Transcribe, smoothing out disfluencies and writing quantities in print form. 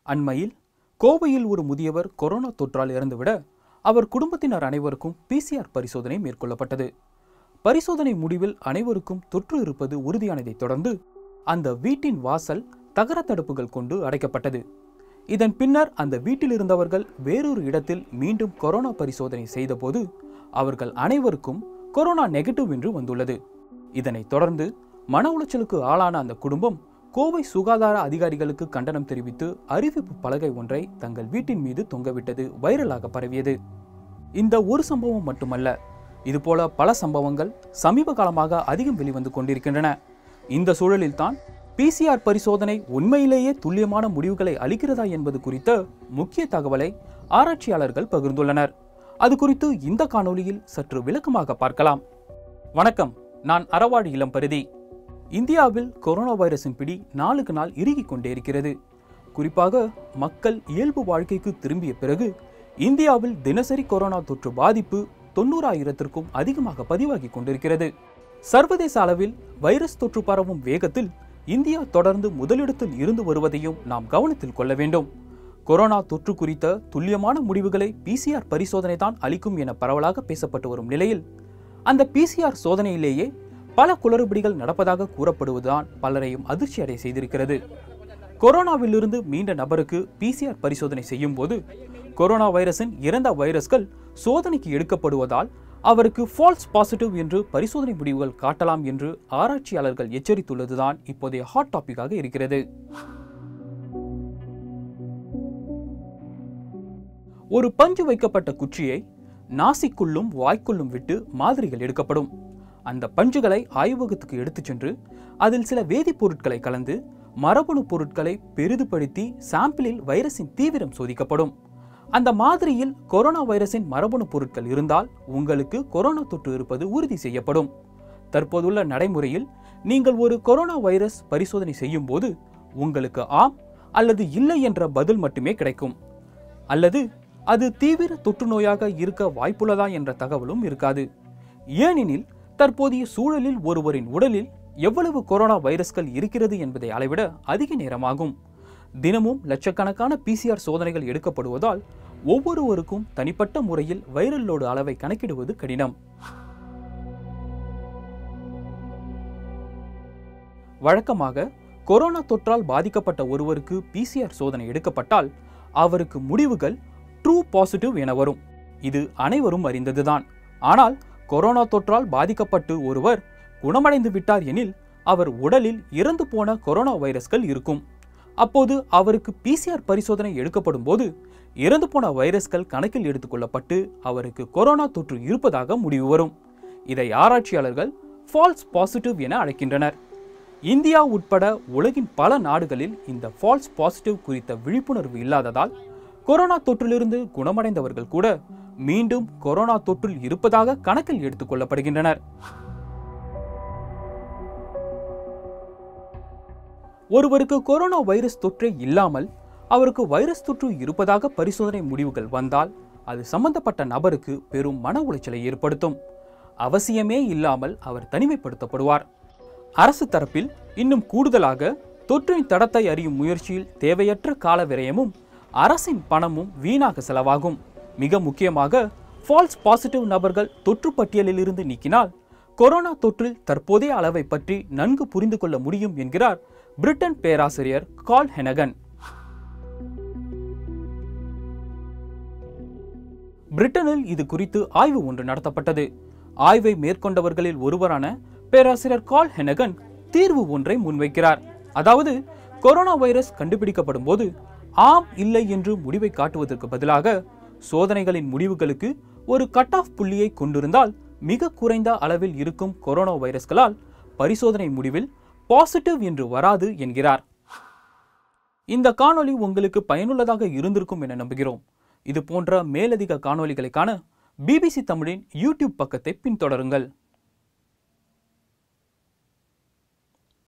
அண்மையில் கோவையில் ஒரு முதியவர் கொரோனா தொற்றால் இறந்துவிட அவர் குடும்பத்தினர் அனைவருக்கும் PCR பரிசோதனை மேற்கொள்ளப்பட்டது. பரிசோதனை முடிவில் அனைவருக்கும் தொற்று இருப்பது உறுதியானதைத் தொடர்ந்து அந்த வீட்டின் வாசல் தகர தடுப்புகள் கொண்டு அடைக்கப்பட்டது. இதன் பின்னர் அந்த வீட்டில் இருந்தவர்கள் வேறொரு இடத்தில் மீண்டும் கொரோனா பரிசோதனை செய்தபோது அவர்கள் அனைவருக்கும் கொரோனா நெகட்டிவ் என்று வந்துள்ளது. இதனைத் தொடர்ந்து மன உளைச்சலுக்கு ஆளான அந்த குடும்பம் கோவை சுகாதார அதிகாரிகளுக்கு கண்டனம் தெரிவித்து அறிவிப்பு பலகை ஒன்றை தங்கள் வீட்டின் மீது தொங்கவிட்டது வைரலாக பரவியது. இந்த ஒரு சம்பவம் மட்டுமல்ல, இதுபோல பல சம்பவங்கள் சமீப காலமாக அதிகம் வெளிவந்து கொண்டிருக்கின்றன. இந்த சூழலில்தான் PCR பரிசோதனை உண்மையிலேயே துல்லியமான முடிவுகளை அளிக்கிறதா என்பது குறித்த முக்கிய தகவலை ஆராய்ச்சியாளர்கள் பகிர்ந்துள்ளனர். அது குறித்து இந்த காணொளியில் சற்று விளக்கமாக பார்க்கலாம். வணக்கம், நான் அறவாழி இளம்பருதி. இந்தியாவில் கொரோனா வைரஸின் பிடி நாளுக்கு நாள் இறுகிக் கொண்டே இருக்கிறது. குறிப்பாக மக்கள் இயல்பு வாழ்க்கைக்கு திரும்பிய பிறகு இந்தியாவில் தினசரி கொரோனா தொற்று பாதிப்பு 90,000க்கும் அதிகமாக பதிவாகி கொண்டிருக்கிறது. சர்வதேச அளவில் வைரஸ் தொற்று பரவும் வேகத்தில் இந்தியா தொடர்ந்து முதலிடத்தில் இருந்து வருவதையும் நாம் கவனத்தில் கொள்ள வேண்டும். கொரோனா தொற்று குறித்த துல்லியமான முடிவுகளை PCR பரிசோதனை தான் அளிக்கும் என பரவலாக பேசப்பட்டு வரும் நிலையில் அந்த PCR சோதனையிலேயே பல குளறுபடிகள் நடப்பதாக கூறப்படுவதுதான் பலரையும் அதிர்ச்சி அடைய செய்திருக்கிறது. கொரோனாவிலிருந்து மீண்ட நபருக்கு PCR பரிசோதனை செய்யும் போது கொரோனா வைரஸின் இறந்த வைரஸ்கள் சோதனைக்கு எடுக்கப்படுவதால் அவருக்கு ஃபால்ஸ் பாசிட்டிவ் என்று பரிசோதனை முடிவுகள் காட்டலாம் என்று ஆராய்ச்சியாளர்கள் எச்சரித்துள்ளதுதான் இப்போதைய ஹாட் டாபிக்காக இருக்கிறது. ஒரு பஞ்சு வைக்கப்பட்ட குச்சியை நாசிக்குள்ளும் வாய்க்குள்ளும் விட்டு மாதிரிகள் எடுக்கப்படும். அந்த பஞ்சுகளை ஆய்வகத்துக்கு எடுத்துச் சென்று அதில் சில வேதிப்பொருட்களை கலந்து மரபணு பொருட்களை பெரிதுபடுத்தி சாம்பிளில் வைரஸின் தீவிரம் சோதிக்கப்படும். அந்த மாதிரியில் கொரோனா வைரஸின் மரபணு பொருட்கள் இருந்தால் உங்களுக்கு கொரோனா தொற்று இருப்பது உறுதி செய்யப்படும். தற்போதுள்ள நடைமுறையில் நீங்கள் ஒரு கொரோனா வைரஸ் பரிசோதனை செய்யும் போது உங்களுக்கு ஆம் அல்லது இல்லை என்ற பதில் மட்டுமே கிடைக்கும். அல்லது அது தீவிர தொற்று நோயாக இருக்க வாய்ப்புள்ளதா என்ற தகவலும் இருக்காது. ஏனெனில் தற்போதைய சூழலில் ஒருவரின் உடலில் எவ்வளவு கொரோனா வைரஸ்கள் இருக்கிறது என்பதை அளவிட அதிக நேரமாகும். தினமும் லட்சக்கணக்கான PCR சோதனைகள் எடுக்கப்படுவதால் ஒவ்வொருவருக்கும் தனிப்பட்ட முறையில் வைரல் லோடு அளவை கணக்கிடுவது கடினம். வழக்கமாக கொரோனா தொற்றால் பாதிக்கப்பட்ட ஒருவருக்கு PCR சோதனை எடுக்கப்பட்டால் அவருக்கு முடிவுகள் ட்ரூ பாசிட்டிவ் என வரும். இது அனைவரும் அறிந்ததுதான். ஆனால் கொரோனா தொற்றால் பாதிக்கப்பட்டு ஒருவர் குணமடைந்து விட்டார் எனில் அவர் உடலில் இறந்து போன கொரோனா வைரஸ்கள் இருக்கும். அப்போது அவருக்கு PCR பரிசோதனை எடுக்கப்படும் போது இறந்து போன வைரஸ்கள் கணக்கில் எடுத்துக்கொள்ளப்பட்டு அவருக்கு கொரோனா தொற்று இருப்பதாக முடிவு வரும். இதை ஆராய்ச்சியாளர்கள் ஃபால்ஸ் பாசிட்டிவ் என அழைக்கின்றனர். இந்தியா உட்பட உலகின் பல நாடுகளில் இந்த ஃபால்ஸ் பாசிட்டிவ் குறித்த விழிப்புணர்வு இல்லாததால் கொரோனா தொற்றிலிருந்து குணமடைந்தவர்கள் கூட மீண்டும் கொரோனா தொற்றில் இருப்பதாக கணக்கில் எடுத்துக் கொள்ளப்படுகின்றனர். ஒருவருக்கு கொரோனா வைரஸ் தொற்றே இல்லாமல் அவருக்கு வைரஸ் தொற்று இருப்பதாக பரிசோதனை முடிவுகள் வந்தால் அது சம்பந்தப்பட்ட நபருக்கு பெரும் மன உளைச்சலை ஏற்படுத்தும். அவசியமே இல்லாமல் அவர் தனிமைப்படுத்தப்படுவார். அரசு தரப்பில் இன்னும் கூடுதலாக தொற்றின் தடத்தை அறியும் முயற்சியில் தேவையற்ற கால விரயமும் அரசின் பணமும் வீணாக செலவாகும். மிக முக்கியமாக ஃபால்ஸ் பாசிட்டிவ் நபர்கள் தொற்று பட்டியலில் இருந்து நீக்கினால் கொரோனா தொற்றில் தற்போதைய அளவை பற்றி நன்கு புரிந்து கொள்ள முடியும் என்கிறார் பிரிட்டன் பேராசிரியர் கால் ஹெனகன். பிரிட்டனில் இது குறித்து ஆய்வு ஒன்று நடத்தப்பட்டது. ஆய்வை மேற்கொண்டவர்களில் ஒருவரான பேராசிரியர் கால் ஹெனகன் தீர்வு ஒன்றை முன்வைக்கிறார். அதாவது கொரோனா வைரஸ் கண்டுபிடிக்கப்படும் போது ஆம் இல்லை என்று முடிவை காட்டுவதற்கு பதிலாக சோதனைகளின் முடிவுகளுக்கு ஒரு கட் ஆஃப் புள்ளியை கொண்டிருந்தால் மிக குறைந்த அளவில் இருக்கும் கொரோனா வைரஸ்களால் பரிசோதனை முடிவில் பாசிட்டிவ் என்று வராது என்கிறார். இந்த காணொளி உங்களுக்கு பயனுள்ளதாக இருந்திருக்கும் என நம்புகிறோம். இது போன்ற மேலதிக காணொளிகளை காண BBC தமிழின் YouTube பக்கத்தை பின்தொடருங்கள்.